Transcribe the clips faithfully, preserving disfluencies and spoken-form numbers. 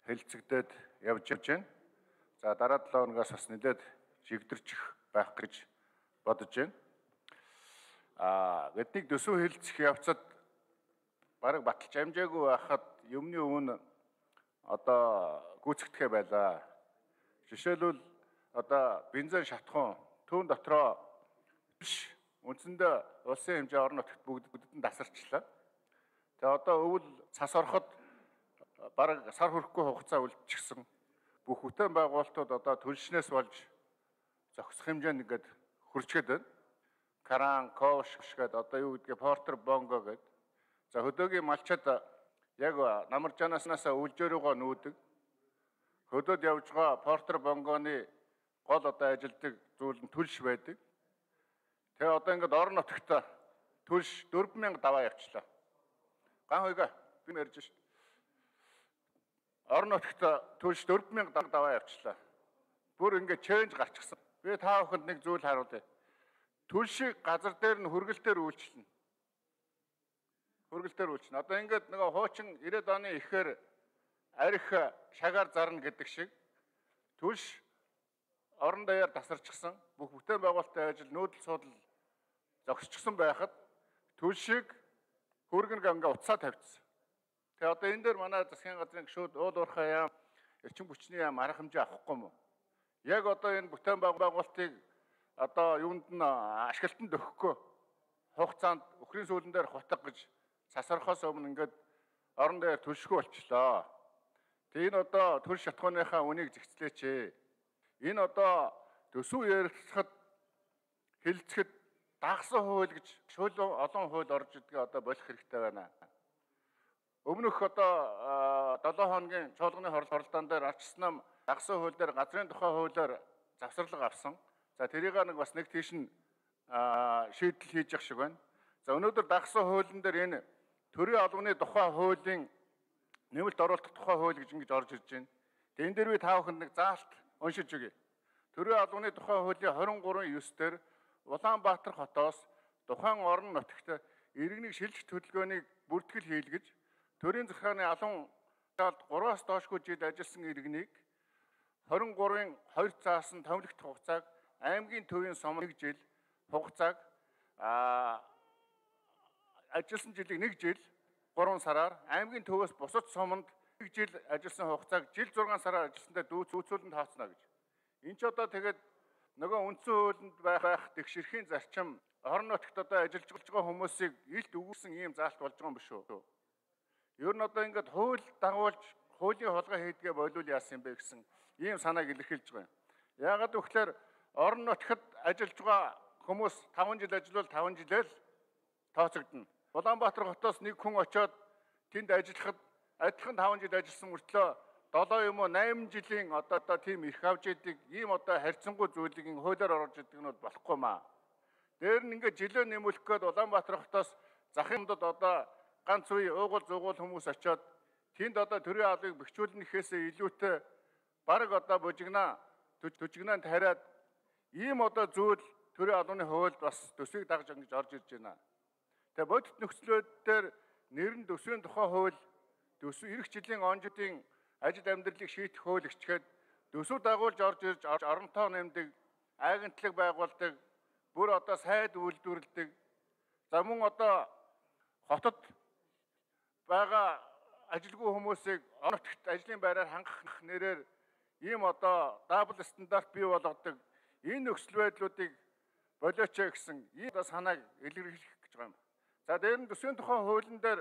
хэлэлцэгдээд явж байна. За дараа долоо хоногоос бас нэлээд чигдэрчих байх гэж бодож байна. А гэдгийг төсөв хэлэлцэх явцад бараг баталж амжаагүй байхад юмны өвн одоо гүйцэгдэхэ байлаа. Жишээлбэл одоо бензин шатхан түүн дотроо биш үндсэндээ улсын хэмжээ орон нутагт бүгдэд нь тасарчлаа. Тэгээ одоо өвөл цас ороход бараг сар хүрэхгүй хугацаа үлдчихсэн. Бүх бүтээн байгуулалтууд одоо төлшнээс болж зохисох хэмжээнд ингээд хүрчгээд байна. Каран, Кош гэдэг одоо юу гэдгийг Портер Бонго гэдэг. За хөдөөгийн малчид яг Намаржаанаас үлжөөрөөгөө нүүдэг. Хөдөөд явж байгаа Портер Бонгоны гол одоо ажилдаг зүйл нь төлш байдаг. Тэгээ одоо ингээд орон нутагт төлш дөрвөн мянга даваа явчлаа. Ган хойгоо би ярьж шít. Орон нутагт төлш дөрвөн мянга даваа явчлаа. Бүр ингээд ченж гарчихсан. Би та бүхэнд нэг зүйл харуулъя. Төлшийг газар дээр нь хүргэлтээр үйлчлэнэ. Хүргэлтээр үйлчлэнэ. Одоо ингээд нөгөө хуучин ирээдүйн оны ихээр арх шагаар зарна гэдэг шиг төлш орон даяар тасарчихсан. Бүх бүтээн байгуулалтын ажил нүүдэл судал зогсчихсон байхад төлшийг хүргэнэг ингээ утсаа тавьчихсан. Тэгээ одоо энэ дээр манай засгийн газрын гишүүд уул уурхай яам, эрчим хүчний яам арга хэмжээ авахгүй мó. Яг одоо энэ бүтээн байгуулалтыг одоо юунд нь ашиглалтанд өгөхгүй хугацаанд өхрийн сүүлэн дээр хутга гэж сасархаас өмнө ингээд орон дээр төлшгөө болчлоо. Тэгээ энэ одоо төлш шатхууныхаа үнийг зэгцлээч. Энэ одоо төсөв ярилцахад хэлцэхэд дагсан хууль гэж шөл олон хууль орж идгээ одоо болох хэрэгтэй байна. Өмнөх одоо долоо хоногийн чуулганы хоролцоон дээр арчсан нам дагсан хууль дээр газрын тухай хуулиар завсарлага авсан. За тэрийг нэг бас нэг тийш нь шийдэл хийж явах шиг байна. За өнөөдөр дагсан хуулийн дээр энэ төрийн албаны тухай хуулийн нэмэлт оруулах тухай хууль гэж ингэж орж ирж байна. Тэгээ энэ дээр би та бүхэнд нэг заалт уншиж өгье. Төрийн албаны тухай хуулийн хорин гурван ёс дээр Улаанбаатар хотоос тухайн орон нутагт иргэнийг шилжих төлөвлөгөөнийг бүртгэл хийлгэж төрийн захиргааны алан гураас доошгүй жил ажилласан иргэнийг хорин гурвын хоёр цаасан томилогдох хугацааг аймгийн төвийн сум нэг жил хугацааг а ажилласан жилиг нэг жил гурван сараар аймгийн төвөөс бусад суманд нэг жил ажилласан хугацааг жил зургаан сараар ажилласантай зүүцүүлэн тооцно гэж. Энд ч одоо тэгээд нөгөө үндсэн хуулинд байх тэгшэрхийн зарчим орон нутагт одоо ажиллаж байгаа хүмүүсийг илт өгүүлсэн ийм заалт болж байгаа юм биш үү? Ер нь одоо ингээд хууль дагуулж хуулийн холгоо хийдгээ болов яасан юм бэ гэсэн ийм санааг илэрхийлж байгаа юм. Яагаад гэвэл орон нутагт ажиллаж байгаа хүмүүс таван жил ажиллавал таван жилээр л тооцогдно. Улаанбаатар хотоос нэг хүн очиод тэнд ажиллахад адилхан таван жил ажилласан мөртлөө долоо юм уу найман жилийн одоо одоо тийм их авч идэг ийм одоо харьцангуй зүйлийг хуулиар орж идэг нь бол болохгүй маа. Дээр нь ингээд жилөө нэмүүлэх гээд Улаанбаатар хотоос захын донд одоо ганц үе уугуул зуугуул хүмүүс очиод тэнд одоо төрийн албыг бэхжүүлнэхээсээ илүүтэй бараг одоо бужигнаа төжигнаа тариад ийм одоо зүйл төрийн албаны хуульд бас төсвийг дагж ингэж орж ирж байна. Тэгээ бодит нөхцлүүд дээр нэрн төсвийн тухай хууль төсөв эх жилийн онжидын ажил амьдралыг шийдэх хууль ичгээд төсөв дагуулж орж ирж оронтой нэмдэг агентлаг байгуулдаг бүр одоо сайд үйлдвэрлэдэг за мөн одоо хотод байгаа ажилгүй хүмүүсийг орон нутагт ажлын байраар хангах нэрээр ийм одоо дабл стандарт бий болгодог энэ нөхцөл байдлуудыг болооч гэсэн ийм санааг илэрхийлэх гэж байгаа юм. За дээр нь төсвийн тухай хуулийн дээр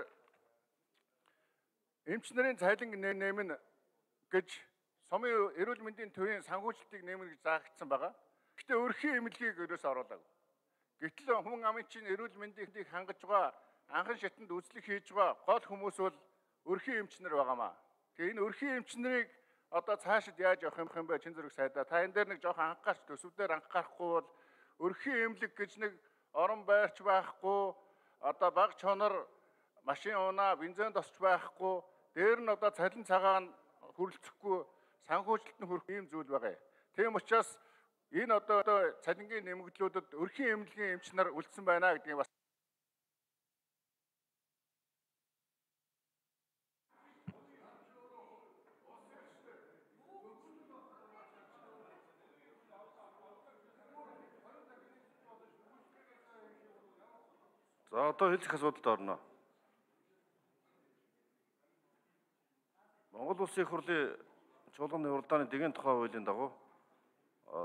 эмч нарын цалин нэмнэ гэж сумын эрүүл мэндийн төвийн санхүүжилтийг нэмнэ гэж заагдсан байгаа. Гэхдээ өрхийн эмнэлгийг өрөөс оруулаагүй. Гэтэл хүн амын чинь эрүүл мэндийг хангаж байгаа анхан шатанд үзлэг хийж байгаа гол хүмүүс бол өрхийн эмч нар байгаамаа. Тэгээ энэ өрхийн эмч нарыг одоо цаашид яаж явах юм бэ? Чин зэрэг сайдаа. Та энэ дээр нэг жоохон анхаарч төсөвдөр анхаарахгүй бол өрхийн эмнэлэг гэж нэг орон байрч байхгүй, одоо баг чонор машин унаа, бензин тосч байхгүй, дээр нь одоо цалин цагаан хүрэлцэхгүй, санхүүжилт нь хүрэх ийм зүйл байгаа. Тийм учраас энэ одоо цалингийн нэмэгдлүүдэд өрхийн эмнэлгийн эмч нар үлдсэн байна гэдгийг бас За одоо хэлцэх асуудалд орно. Монгол Улсын их хурлын чуулганы уралдааны дэгийн тухай хуулийн дагуу